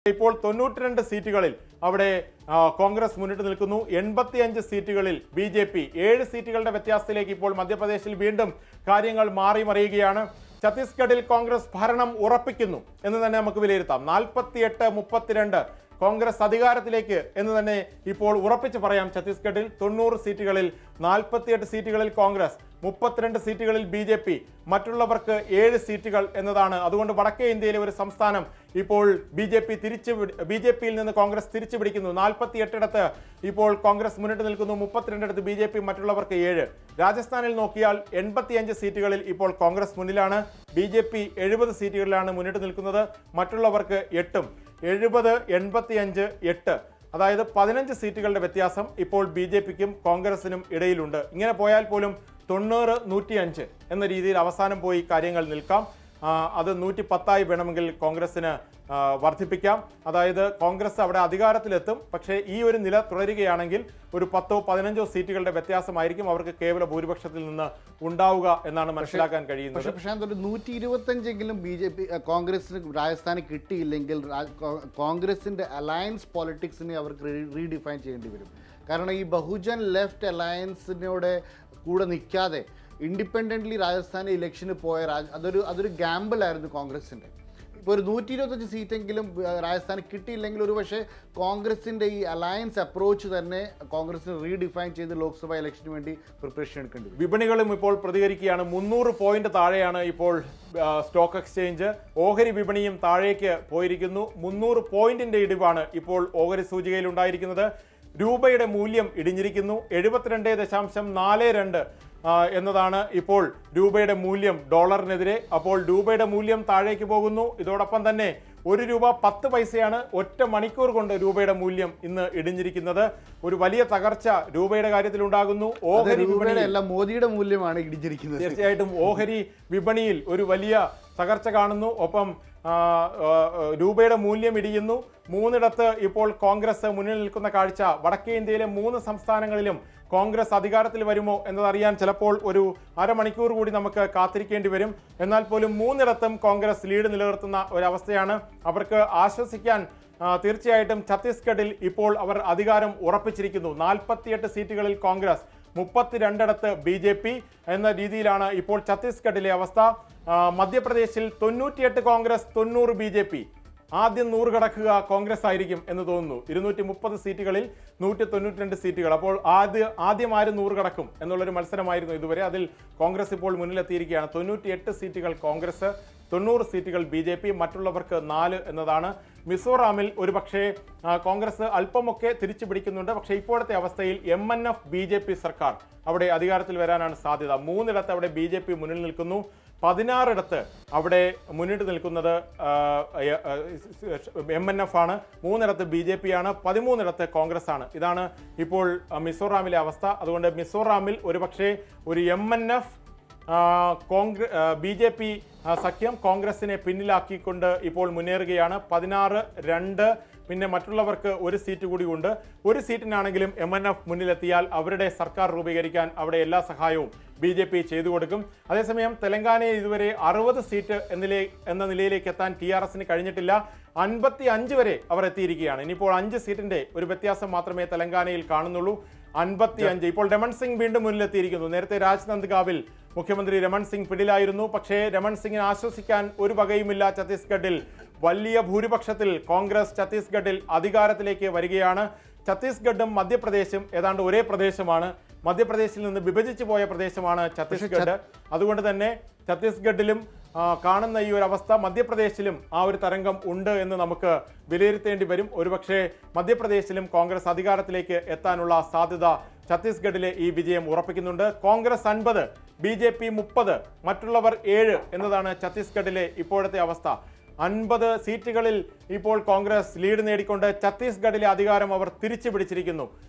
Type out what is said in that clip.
ഇപ്പോൾ 92 സീറ്റുകളിൽ അവിടെ കോൺഗ്രസ് മുന്നിട്ട് നിൽക്കുന്നു. 85 സീറ്റുകളിൽ BJP. 7 സീറ്റുകളുടെ വ്യത്യാസത്തിലേക്ക് ഇപ്പോൾ മധ്യപ്രദേശിൽ വീണ്ടും കാര്യങ്ങൾ മാറി മറിയുകയാണ്. ഛത്തീസ്ഗഡിൽ കോൺഗ്രസ് ഭരണം ഉറപ്പിക്കുന്നു എന്ന് തന്നെ നമുക്ക് വിലയിരുത്താം. 48-32 കോൺഗ്രസ് അധികാരത്തിലേക്ക് എന്ന് തന്നെ ഇപ്പോൾ ഉറപ്പിച്ച് പറയാം. ഛത്തീസ്ഗഡിൽ 90 സീറ്റുകളിൽ 48 സീറ്റുകളിൽ കോൺഗ്രസ്, 32 സീറ്റുകളിൽ BJP, മറ്റുള്ളവർക്ക് 7 സീറ്റുകൾ എന്നതാണ്. അതുകൊണ്ട് വടക്കേ ഇന്ത്യയിലെ ഒരു സംസ്ഥാനം ഇപ്പോൾ BJPയിൽ നിന്ന് കോൺഗ്രസ് തിരിച്ചു പിടിക്കുന്നു. 48 ഇപ്പോൾ കോൺഗ്രസ് മുന്നിട്ട് നിൽക്കുന്നു, 32 BJP, മറ്റുള്ളവർക്ക് 7. രാജസ്ഥാനിൽ നോക്കിയാൽ 85 സീറ്റുകളിൽ ഇപ്പോൾ കോൺഗ്രസ് മുന്നിലാണ്. BJP 70 സീറ്റുകളിലാണ് മുന്നിട്ട് നിൽക്കുന്നത്, മറ്റുള്ളവർക്ക് 8. 70, 85, 8, അതായത് 15 സീറ്റുകളുടെ വ്യത്യാസം ഇപ്പോൾ BJPക്കും കോൺഗ്രസിനും ഇടയിലുണ്ട്. ഇങ്ങനെ പോയാൽ പോലും 90-105 എന്ന രീതിയിൽ അവസാനം പോയി കാര്യങ്ങൾ നിൽക്കാം. അത് 110 വേണമെങ്കിൽ കോൺഗ്രസിന് വർദ്ധിപ്പിക്കാം. അതായത് കോൺഗ്രസ് അവിടെ അധികാരത്തിലെത്തും. പക്ഷേ ഈ ഒരു നില തുടരുകയാണെങ്കിൽ ഒരു 10-15 സീറ്റുകളുടെ വ്യത്യാസമായിരിക്കും അവർക്ക് കേവല ഭൂരിപക്ഷത്തിൽ നിന്ന് ഉണ്ടാവുക എന്നാണ് മനസ്സിലാക്കാൻ കഴിയുന്നത്. പക്ഷേ പ്രശാന്ത്, ഒരു 125എങ്കിലും കോൺഗ്രസിന് രാജസ്ഥാനിൽ കിട്ടിയില്ലെങ്കിൽ കോൺഗ്രസിന്റെ അലയൻസ് പോളിറ്റിക്സിനെ അവർക്ക് റീഡിഫൈൻ ചെയ്യേണ്ടി വരും. കാരണം ഈ ബഹുജൻ ലെഫ്റ്റ് അലയൻസിനോട് കൂടെ നിൽക്കാതെ ഇൻഡിപെൻഡൻ്റ്ലി രാജസ്ഥാനിൽ ഇലക്ഷന് പോയ അതൊരു ഗാമ്പിൾ ആയിരുന്നു കോൺഗ്രസിൻ്റെ. ഇപ്പോൾ ഒരു 125 സീറ്റെങ്കിലും രാജസ്ഥാനിൽ കിട്ടിയില്ലെങ്കിൽ ഒരു പക്ഷേ കോൺഗ്രസിൻ്റെ ഈ അലയൻസ് അപ്രോച്ച് തന്നെ കോൺഗ്രസിന് റീഡിഫൈൻ ചെയ്ത് ലോക്സഭാ ഇലക്ഷന് വേണ്ടി പ്രിപ്പറേഷൻ എടുക്കേണ്ടി വരും. വിപണികളും ഇപ്പോൾ പ്രതികരിക്കുകയാണ്. 300 പോയിന്റ് താഴെയാണ് ഇപ്പോൾ സ്റ്റോക്ക് എക്സ്ചേഞ്ച്. ഓഹരി വിപണിയും താഴേക്ക് പോയിരിക്കുന്നു. 300 പോയിന്റിന്റെ ഇടിവാണ് ഇപ്പോൾ ഓഹരി സൂചികയിൽ ഉണ്ടായിരിക്കുന്നത്. രൂപയുടെ മൂല്യം ഇടിഞ്ഞിരിക്കുന്നു. 72.42 എന്നതാണ് ഇപ്പോൾ രൂപയുടെ മൂല്യം ഡോളറിനെതിരെ. അപ്പോൾ രൂപയുടെ മൂല്യം താഴേക്ക് പോകുന്നു. ഇതോടൊപ്പം തന്നെ 1 രൂപ 10 പൈസയാണ് ഒറ്റ മണിക്കൂർ കൊണ്ട് രൂപയുടെ മൂല്യം ഇന്ന് ഇടിഞ്ഞിരിക്കുന്നത്. ഒരു വലിയ തകർച്ച രൂപയുടെ കാര്യത്തിൽ ഉണ്ടാകുന്നു. ഓഹരി വിപണിയല്ല, മോദിയുടെ മൂല്യമാണ് ഇടിഞ്ഞിരിക്കുന്നത്. തീർച്ചയായിട്ടും ഓഹരി വിപണിയിൽ ഒരു വലിയ തകർച്ച കാണുന്നു. ഒപ്പം രൂപയുടെ മൂല്യം ഇടിയുന്നു. 3ഇടത്ത് ഇപ്പോൾ കോൺഗ്രസ് മുന്നിൽ നിൽക്കുന്ന കാഴ്ച. വടക്കേ ഇന്ത്യയിലെ 3 സംസ്ഥാനങ്ങളിലും കോൺഗ്രസ് അധികാരത്തിൽ വരുമോ എന്നതറിയാൻ ചിലപ്പോൾ ഒരു അരമണിക്കൂർ കൂടി നമുക്ക് കാത്തിരിക്കേണ്ടി വരും. എന്നാൽ പോലും 3ഇടത്തും കോൺഗ്രസ് ലീഡ് നിലനിർത്തുന്ന ഒരവസ്ഥയാണ്. അവർക്ക് ആശ്വസിക്കാൻ തീർച്ചയായിട്ടും ഛത്തീസ്ഗഡിൽ ഇപ്പോൾ അവർ അധികാരം ഉറപ്പിച്ചിരിക്കുന്നു. 48 സീറ്റുകളിൽ കോൺഗ്രസ്, 32 BJP എന്ന രീതിയിലാണ് ഇപ്പോൾ ഛത്തീസ്ഗഡിലെ അവസ്ഥ. മധ്യപ്രദേശിൽ 98 കോൺഗ്രസ്, 90 BJP. ആദ്യം 100 കടക്കുക കോൺഗ്രസ് ആയിരിക്കും എന്ന് തോന്നുന്നു. 230 സീറ്റുകളിൽ 192 സീറ്റുകൾ. അപ്പോൾ ആദ്യം ആര് 100 കടക്കും എന്നുള്ളൊരു മത്സരമായിരുന്നു ഇതുവരെ. അതിൽ കോൺഗ്രസ് ഇപ്പോൾ മുന്നിലെത്തിയിരിക്കുകയാണ്. 98 സീറ്റുകൾ കോൺഗ്രസ്, 90 സീറ്റുകൾ BJP, മറ്റുള്ളവർക്ക് 4 എന്നതാണ്. മിസോറാമിൽ ഒരു പക്ഷേ കോൺഗ്രസ് അല്പമൊക്കെ തിരിച്ചു പിടിക്കുന്നുണ്ട്. പക്ഷേ ഇപ്പോഴത്തെ അവസ്ഥയിൽ MNF BJP സർക്കാർ അവിടെ അധികാരത്തിൽ വരാനാണ് സാധ്യത. 3ഇടത്ത് അവിടെ BJP മുന്നിൽ നിൽക്കുന്നു. 16ഇടത്ത് അവിടെ മുന്നിട്ട് നിൽക്കുന്നത് MNF ആണ്. 3ഇടത്ത് BJP ആണ്. 13ഇടത്ത് കോൺഗ്രസ് ആണ്. ഇതാണ് ഇപ്പോൾ മിസോറാമിലെ അവസ്ഥ. അതുകൊണ്ട് മിസോറാമിൽ ഒരുപക്ഷെ ഒരു MNF BJP സഖ്യം കോൺഗ്രസിനെ പിന്നിലാക്കിക്കൊണ്ട് ഇപ്പോൾ മുന്നേറുകയാണ്. 16-2. പിന്നെ മറ്റുള്ളവർക്ക് 1 സീറ്റ് കൂടി ഉണ്ട്. 1 സീറ്റിനാണെങ്കിലും MNF മുന്നിലെത്തിയാൽ അവരുടെ സർക്കാർ രൂപീകരിക്കാൻ അവിടെ എല്ലാ സഹായവും BJP ചെയ്തു കൊടുക്കും. അതേസമയം തെലങ്കാനയിൽ ഇതുവരെ 60 സീറ്റ് എന്ന നിലയിലേക്ക് എത്താൻ TRSന് കഴിഞ്ഞിട്ടില്ല. 55 വരെ അവർ എത്തിയിരിക്കുകയാണ്. ഇനിയിപ്പോൾ 5 സീറ്റിന്റെ ഒരു വ്യത്യാസം മാത്രമേ തെലങ്കാനയിൽ കാണുന്നുള്ളൂ. 55. ഇപ്പോൾ രമൺ സിംഗ് വീണ്ടും മുന്നിലെത്തിയിരിക്കുന്നു. നേരത്തെ രാജ്നന്ദ്ഗാവിൽ മുഖ്യമന്ത്രി രമൺ സിംഗ് പിടിയിലായിരുന്നു. പക്ഷേ രമൺ സിംഗിനെ ആശ്വസിക്കാൻ ഒരു വകയുമില്ല. ഛത്തീസ്ഗഡിൽ വലിയ ഭൂരിപക്ഷത്തിൽ കോൺഗ്രസ് ഛത്തീസ്ഗഡിൽ അധികാരത്തിലേക്ക് വരികയാണ്. ഛത്തീസ്ഗഡും മധ്യപ്രദേശും ഏതാണ്ട് ഒരേ പ്രദേശമാണ്. മധ്യപ്രദേശിൽ നിന്ന് വിഭജിച്ചു പോയ പ്രദേശമാണ് ഛത്തീസ്ഗഡ്. അതുകൊണ്ട് തന്നെ ഛത്തീസ്ഗഡിലും കാണുന്ന ഈ ഒരു അവസ്ഥ മധ്യപ്രദേശിലും ആ ഒരു തരംഗം ഉണ്ട് എന്ന് നമുക്ക് വിലയിരുത്തേണ്ടി വരും. ഒരുപക്ഷെ മധ്യപ്രദേശിലും കോൺഗ്രസ് അധികാരത്തിലേക്ക് എത്താനുള്ള സാധ്യത ഛത്തീസ്ഗഡിലെ ഈ വിജയം ഉറപ്പിക്കുന്നുണ്ട്. കോൺഗ്രസ് 50, BJP 30, മറ്റുള്ളവർ 7 എന്നതാണ് ഛത്തീസ്ഗഡിലെ ഇപ്പോഴത്തെ അവസ്ഥ. 50 സീറ്റുകളിൽ ഇപ്പോൾ കോൺഗ്രസ് ലീഡ് നേടിക്കൊണ്ട് ഛത്തീസ്ഗഡിലെ അധികാരം അവർ തിരിച്ചു പിടിച്ചിരിക്കുന്നു.